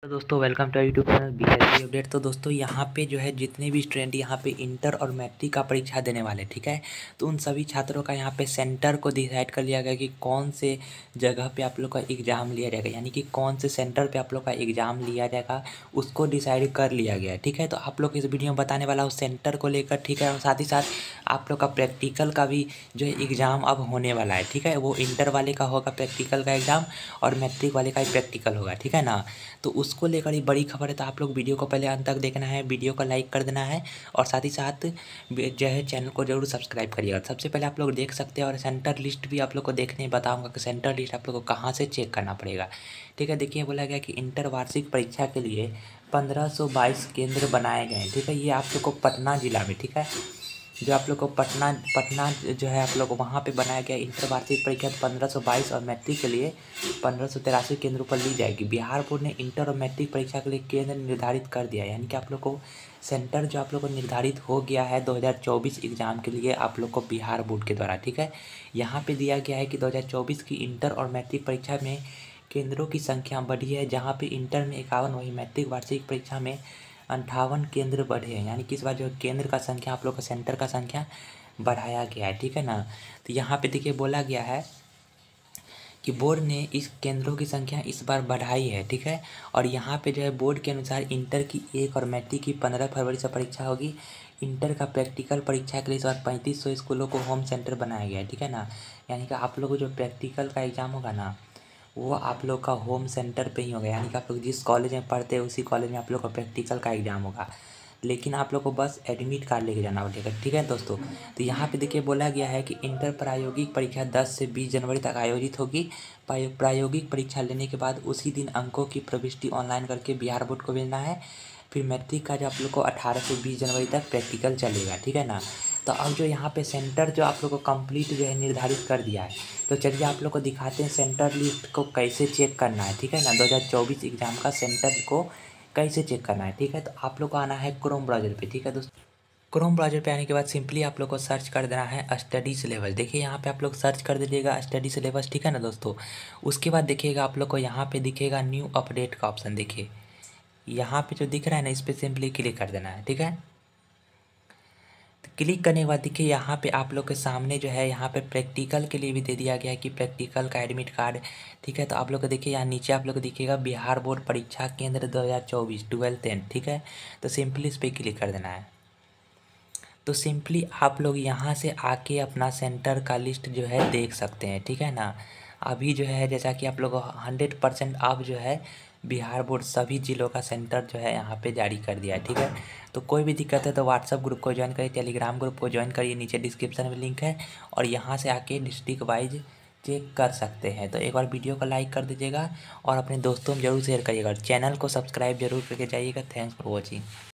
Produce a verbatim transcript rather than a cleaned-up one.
तो दोस्तों welcome to YouTube channel B S C update. तो दोस्तों यहाँ पे जो है जितने भी स्टूडेंट यहाँ पे इंटर और मैट्रिक का परीक्षा देने वाले, ठीक है, तो उन सभी छात्रों का यहाँ पे सेंटर को डिसाइड कर लिया गया कि कौन से जगह पे आप लोग का एग्ज़ाम लिया जाएगा, यानी कि कौन से सेंटर पे आप लोग का एग्ज़ाम लिया जाएगा उसको डिसाइड कर लिया गया है। ठीक है, तो आप लोग इस वीडियो में बताने वाला हूँ सेंटर को लेकर, ठीक है, और साथ ही साथ आप लोग का प्रैक्टिकल का भी जो है एग्ज़ाम अब होने वाला है। ठीक है, वो इंटर वाले का होगा प्रैक्टिकल का एग्ज़ाम और मैट्रिक वाले का ही प्रैक्टिकल होगा, ठीक है ना। तो उसको लेकर ही बड़ी खबर है, तो आप लोग वीडियो को पहले अंत तक देखना है, वीडियो को लाइक कर देना है और साथ ही साथ जो है चैनल को जरूर सब्सक्राइब करिएगा। सबसे पहले आप लोग देख सकते हैं और सेंटर लिस्ट भी आप लोग को देखने बताऊंगा कि सेंटर लिस्ट आप लोग को कहाँ से चेक करना पड़ेगा। ठीक है, देखिए बोला गया कि इंटर वार्षिक परीक्षा के लिए पंद्रह सौ बाईस केंद्र बनाए गए हैं। ठीक है, ये आप लोग को पटना जिला में, ठीक है, जो आप लोग को पटना पटना जो है आप लोग को वहाँ पे बनाया गया इंटर वार्षिक परीक्षा पंद्रह सौ बाईस और मैट्रिक के लिए पंद्रह सौ तिरासी केंद्रों पर ली जाएगी। बिहार बोर्ड ने इंटर और मैट्रिक परीक्षा के लिए केंद्र निर्धारित कर दिया है, यानी कि आप लोग को सेंटर जो आप लोग को निर्धारित हो गया है दो हज़ार चौबीस एग्ज़ाम के लिए आप लोग को बिहार बोर्ड के द्वारा। ठीक है, यहाँ पे दिया गया है कि दो हज़ार चौबीस की इंटर और मैट्रिक परीक्षा में केंद्रों की संख्या बढ़ी है, जहाँ पे इंटर में इक्यावन वही मैट्रिक वार्षिक परीक्षा में अंठावन केंद्र बढ़े हैं, यानी कि इस बार जो केंद्र का संख्या आप लोग का सेंटर का संख्या बढ़ाया गया है। ठीक है ना, तो यहाँ पे देखिए बोला गया है कि बोर्ड ने इस केंद्रों की संख्या इस बार बढ़ाई है। ठीक है, और यहाँ पे जो है बोर्ड के अनुसार इंटर की एक और मैट्रिक की पंद्रह फरवरी से परीक्षा होगी। इंटर का प्रैक्टिकल परीक्षा के लिए इस बार पैंतीस सौ स्कूलों को होम सेंटर बनाया गया है। ठीक है ना, यानी कि आप लोग को जो प्रैक्टिकल का एग्ज़ाम होगा ना वो आप लोग का होम सेंटर पे ही होगा, यानी कि आप लोग जिस कॉलेज में पढ़ते हैं उसी कॉलेज में आप लोग का प्रैक्टिकल का एग्ज़ाम होगा, लेकिन आप लोग को बस एडमिट कार्ड लेके जाना पड़ेगा। ठीक है दोस्तों, तो यहाँ पे देखिए बोला गया है कि इंटर प्रायोगिक परीक्षा दस से बीस जनवरी तक आयोजित होगी। प्रायोगिक परीक्षा लेने के बाद उसी दिन अंकों की प्रविष्टि ऑनलाइन करके बिहार बोर्ड को भेजना है। फिर मैट्रिक का जो आप लोग को अठारह से बीस जनवरी तक प्रैक्टिकल चलेगा। ठीक है ना, तो अब जो यहाँ पे सेंटर जो आप लोग को कंप्लीट जो है निर्धारित कर दिया है, तो चलिए आप लोग को दिखाते हैं सेंटर लिस्ट को कैसे चेक करना है। ठीक है ना, दो हज़ार चौबीस एग्ज़ाम का सेंटर को कैसे चेक करना है। ठीक है, तो आप लोग को आना है क्रोम ब्राउज़र पे। ठीक है दोस्तों, क्रोम ब्राउज़र पे आने के बाद सिंपली आप लोग को सर्च कर देना है स्टडी सिलेबस। देखिए यहाँ पे आप लोग सर्च कर दीजिएगा स्टडी सिलेबस। ठीक है ना दोस्तों, उसके बाद देखिएगा आप लोग को यहाँ पे दिखेगा न्यू अपडेट का ऑप्शन। देखिए यहाँ पे जो दिख रहा है ना, इस पर सिंपली क्लिक कर देना है। ठीक है, क्लिक करने के बाद देखिए यहाँ पे आप लोग के सामने जो है यहाँ पे प्रैक्टिकल के लिए भी दे दिया गया है कि प्रैक्टिकल का एडमिट कार्ड। ठीक है, तो आप लोग को देखिए यहाँ नीचे आप लोग को दिखेगा बिहार बोर्ड परीक्षा केंद्र दो हज़ार चौबीस ट्वेल्थ टेंथ। ठीक है, तो सिंपली इस पर क्लिक कर देना है। तो सिंपली आप लोग यहाँ से आके अपना सेंटर का लिस्ट जो है देख सकते हैं। ठीक है ना, अभी जो है जैसा कि आप लोग हंड्रेड परसेंट अब जो है बिहार बोर्ड सभी जिलों का सेंटर जो है यहाँ पे जारी कर दिया है। ठीक है, तो कोई भी दिक्कत है तो व्हाट्सअप ग्रुप को ज्वाइन करिए, टेलीग्राम ग्रुप को ज्वाइन करिए, नीचे डिस्क्रिप्शन में लिंक है, और यहाँ से आके डिस्ट्रिक्ट वाइज चेक कर सकते हैं। तो एक बार वीडियो को लाइक कर दीजिएगा और अपने दोस्तों में जरूर शेयर करिएगा, चैनल को सब्सक्राइब जरूर करके जाइएगा। Thanks for watching.